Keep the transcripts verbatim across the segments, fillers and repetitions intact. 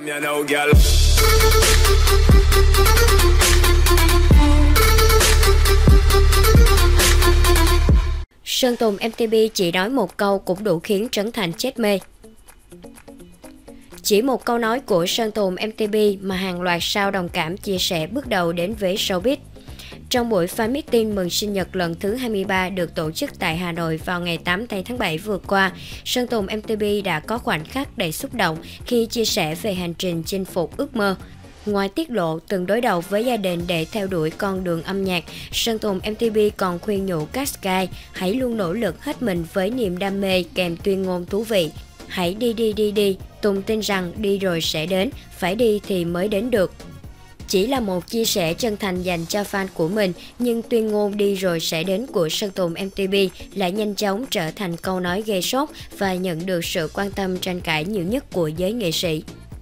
Sơn Tùng em tê pê chỉ nói một câu cũng đủ khiến Trấn Thành chết mê. Chỉ một câu nói của Sơn Tùng em tê pê mà hàng loạt sao đồng cảm chia sẻ bước đầu đến với showbiz. Trong buổi fan meeting mừng sinh nhật lần thứ hai mươi ba được tổ chức tại Hà Nội vào ngày tám tháng bảy vừa qua, Sơn Tùng em tê pê đã có khoảnh khắc đầy xúc động khi chia sẻ về hành trình chinh phục ước mơ. Ngoài tiết lộ từng đối đầu với gia đình để theo đuổi con đường âm nhạc, Sơn Tùng em tê pê còn khuyên nhủ các Sky hãy luôn nỗ lực hết mình với niềm đam mê kèm tuyên ngôn thú vị. Hãy đi đi đi đi, Tùng tin rằng đi rồi sẽ đến, phải đi thì mới đến được. Chỉ là một chia sẻ chân thành dành cho fan của mình, nhưng tuyên ngôn đi rồi sẽ đến của Sơn Tùng em tê pê lại nhanh chóng trở thành câu nói gây sốt và nhận được sự quan tâm tranh cãi nhiều nhất của giới nghệ sĩ.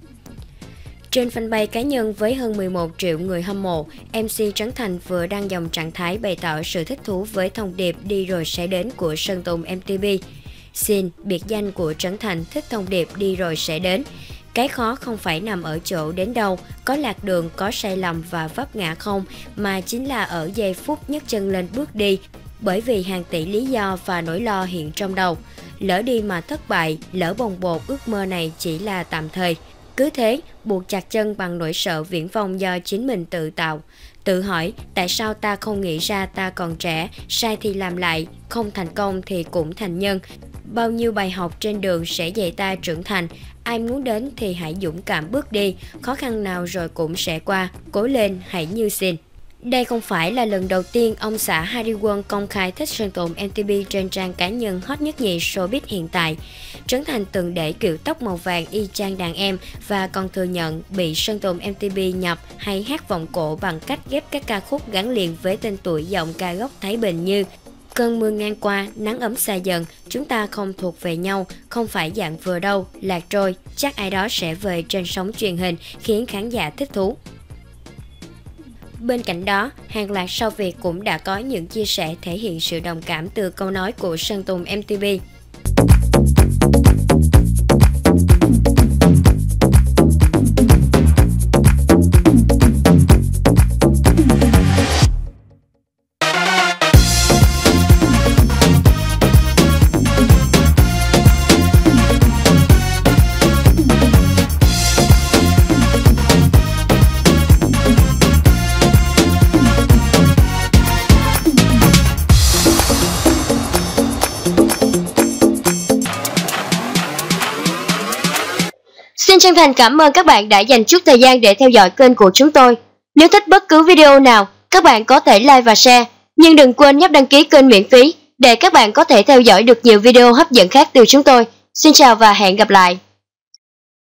Trên fanpage cá nhân với hơn mười một triệu người hâm mộ, em xê Trấn Thành vừa đăng dòng trạng thái bày tỏ sự thích thú với thông điệp đi rồi sẽ đến của Sơn Tùng em tê pê. Xin, biệt danh của Trấn Thành thích thông điệp đi rồi sẽ đến. Cái khó không phải nằm ở chỗ đến đâu, có lạc đường, có sai lầm và vấp ngã không, mà chính là ở giây phút nhấc chân lên bước đi, bởi vì hàng tỷ lý do và nỗi lo hiện trong đầu. Lỡ đi mà thất bại, lỡ bồng bột ước mơ này chỉ là tạm thời. Cứ thế, buộc chặt chân bằng nỗi sợ viển vông do chính mình tự tạo. Tự hỏi, tại sao ta không nghĩ ra ta còn trẻ, sai thì làm lại, không thành công thì cũng thành nhân. Bao nhiêu bài học trên đường sẽ dạy ta trưởng thành. Ai muốn đến thì hãy dũng cảm bước đi, khó khăn nào rồi cũng sẽ qua, cố lên hãy như xin. Đây không phải là lần đầu tiên ông xã Harry Won công khai thích Sơn Tùng em tê pê trên trang cá nhân hot nhất nhì showbiz hiện tại. Trấn Thành từng để kiểu tóc màu vàng y chang đàn em và còn thừa nhận bị Sơn Tùng em tê pê nhập hay hát vọng cổ bằng cách ghép các ca khúc gắn liền với tên tuổi giọng ca gốc Thái Bình như Cơn mưa ngang qua, nắng ấm xa dần, chúng ta không thuộc về nhau, không phải dạng vừa đâu, lạc trôi, chắc ai đó sẽ về trên sóng truyền hình khiến khán giả thích thú. Bên cạnh đó, hàng loạt sao Việt cũng đã có những chia sẻ thể hiện sự đồng cảm từ câu nói của Sơn Tùng em tê pê. Xin chân thành cảm ơn các bạn đã dành chút thời gian để theo dõi kênh của chúng tôi. Nếu thích bất cứ video nào, các bạn có thể like và share. Nhưng đừng quên nhấp đăng ký kênh miễn phí để các bạn có thể theo dõi được nhiều video hấp dẫn khác từ chúng tôi. Xin chào và hẹn gặp lại.